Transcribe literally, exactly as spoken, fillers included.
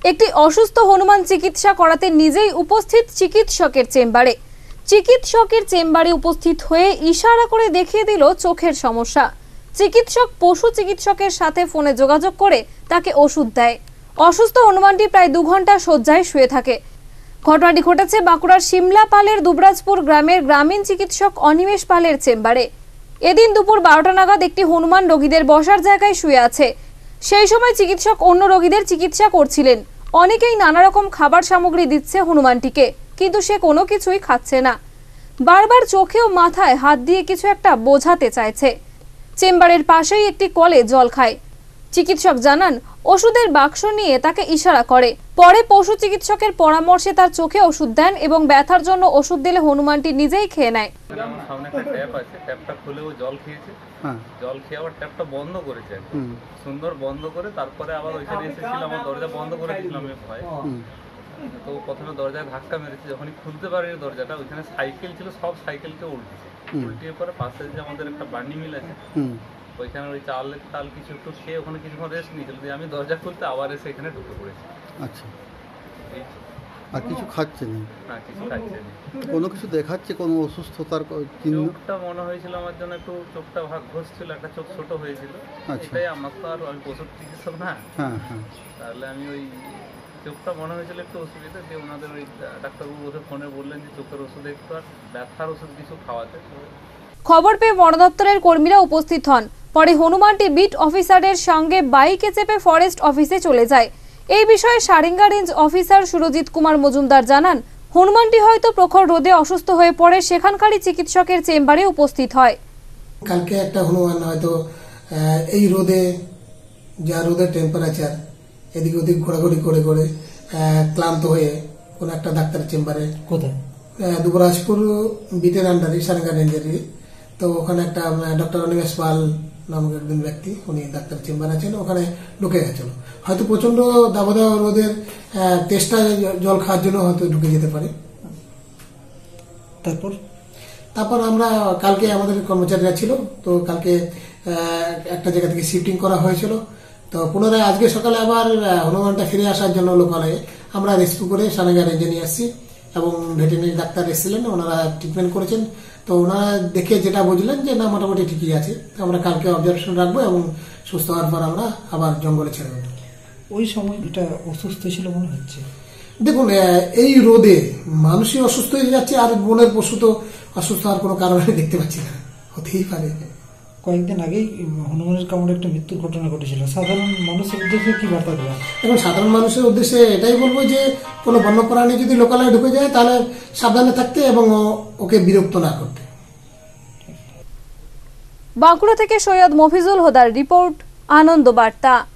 একটি অসুস্থ হনুমান চিকিৎসা করাতে নিজেই উপস্থিত চিকিৎসকের চেম্বারে চিকিৎসকের চেম্বারে উপস্থিত হয়ে ইশারা করে দেখিয়ে দিল চোখের সমস্যা। চিকিৎসক পশু চিকিৎসকের সাথে ফোনে যোগাযোগ করে তাকে ওষুধ দেয়। অসুস্থ হনুমানটি প্রায় দু ঘন্টা শয্যায় শুয়ে থাকে। ঘটনাটি ঘটেছে বাঁকুড়ার সিমলা পালের দুবরাজপুর গ্রামের গ্রামীণ চিকিৎসক অনিমেষ পালের চেম্বারে। এদিন দুপুর বারোটা নাগাদ একটি হনুমান রোগীদের বসার জায়গায় শুয়ে আছে। সেই সময় চিকিৎসক অন্য রোগীদের চিকিৎসা করছিলেন। অনেকেই নানা রকম খাবার সামগ্রী দিচ্ছে হনুমানটিকে, কিন্তু সে কোনো কিছুই খাচ্ছে না। বারবার চোখে ও মাথায় হাত দিয়ে কিছু একটা বোঝাতে চাইছে। চেম্বারের পাশেই একটি কলে জল খায়। চিকিৎসক জানান, ওষুধের বাক্স নিয়ে তাকে ইশারা করে। পরে পশু চিকিৎসকের পরামর্শে তার চোখে ওষুধ দেন এবং ব্যথার জন্য ওষুধ দিলে হনুমানটি নিজেই খেয়ে নেয়। সামনে একটা ট্যাপ আছে, ট্যাপটা খুলে ও জল খেয়েছে। জল খেয়ে আবার ট্যাপটা বন্ধ করেছে, সুন্দর বন্ধ করে তারপরে আবার ওইখানে এসেছিল। আমার দরজা বন্ধ করে দিয়েছিলাম আমি ভয়। তো প্রথমে দরজায় ধাক্কা মেরেছে, যখনই খুলতে পারিনি দরজাটা, ওইখানে সাইকেল ছিল, সব সাইকেলকে উল্টেছে। উল্টিয়ে পরে পাশে যে আমাদের একটা বান্ডি মিল আছে, ওইখানে ওই চালের তাল কিছু একটু খেয়ে ওখানে কিছুক্ষণ রেস্ট নিয়েছিল। দিয়ে আমি দরজা খুলতে আবার এসে এখানে ঢুকে পড়েছি। আচ্ছা, আর কিছু খাচ্ছে না? না, কিছু খাচ্ছে না। কোনো কিছু দেখাচ্ছে, কোনো অসুস্থতার চিহ্ন? চোখটা মনে হয়েছিল আমার জন্য একটু, চোখটা ভাগ ঘষছিল, একটা চোখ ছোট হয়েছিল। এটাই আমার তো, আর আমি পশু চিকিৎসক না। হ্যাঁ হ্যাঁ তাহলে আমি ওই চোখটা মনে হয়েছিল একটু অসুবিধা, দিয়ে ওনাদের ওই ডাক্তারবাবু ওদের ফোনে বললেন যে চোখের ওষুধ একটু আর ব্যথার ওষুধ কিছু খাওয়াতে। খবর পেয়ে বন দপ্তরের কর্মীরা উপস্থিত হন। পরে হনুমানটি বিট অফিসারের সঙ্গে বাইকে চেপে ফরেস্ট অফিসে চলে যায়। এই বিষয়ে সারেঙ্গা রেঞ্জ অফিসার সুরজিৎ কুমার মজুমদার জানান, হনুমানটি হয়তো প্রখর রোদে অসুস্থ হয়ে পড়ে সেখানকারই চিকিৎসকের চেম্বারে উপস্থিত হয়। কালকে একটা হনুমান হয়তো এই রোদে, যা রোদের টেম্পারেচার, এদিক ওদিক ঘোরাঘুরি করে করে ক্লান্ত হয়ে কোন একটা ডাক্তারের চেম্বারে, কোথায় দুবরাজপুর বিটের আন্ডারে সারেঙ্গা রেঞ্জেরই, তো ওখানে একটা ডক্টর অনিমেষ পাল নামক একজন ব্যক্তি, উনি ডাক্তার চেম্বার আছেন, ওখানে ঢুকে গেছিল। হয়তো প্রচন্ড দাবদাহ রোদের তেষ্টা জল খাওয়ার জন্য হয়তো ঢুকে যেতে পারে। তারপর তারপর আমরা কালকে আমাদের কর্মচারীরা ছিল, তো কালকে একটা জায়গা থেকে শিফটিং করা হয়েছিল। তো পুনরায় আজকে সকালে আবার হনুমানটা ফিরে আসার জন্য লোকালয়ে আমরা রেস্কিউ করে সারেঙ্গা রেঞ্জে নিয়ে আসছি এবং ভেটেরিনারি ডাক্তার এসেছিলেন, ওনারা ট্রিটমেন্ট করেছেন। তো ওনারা দেখে যেটা বুঝলেন যে না, মোটামুটি ঠিকই আছে। আমরা কালকে অবজারভেশন রাখবো এবং সুস্থ হওয়ার পর আমরা আবার জঙ্গলে ছেড়ে দেবো। ওই সময় এটা অসুস্থ ছিল মনে হচ্ছে। দেখুন, এই রোদে মানুষই অসুস্থ হয়ে যাচ্ছে, আর বনের পশু তো অসুস্থ হওয়ার কোনো কারণ দেখতে পাচ্ছি না, হতেই পারে। কয়েকদিন আগেই হনুমানের কামড়ে একটা মৃত্যুর ঘটনা ঘটেছিল। সাধারণ মানুষের উদ্দেশ্যে কি বার্তা দেবেন? এবং সাধারণ মানুষের উদ্দেশ্যে এটাই বলবো যে কোনো বন্যপ্রাণী যদি লোকালয়ে ঢুকে যায় তাহলে সাবধানে থাকতে এবং ওকে বিরক্ত না করতে। বাঁকুড়া থেকে সৈয়দ মফিজুল হুদার রিপোর্ট, আনন্দ বার্তা।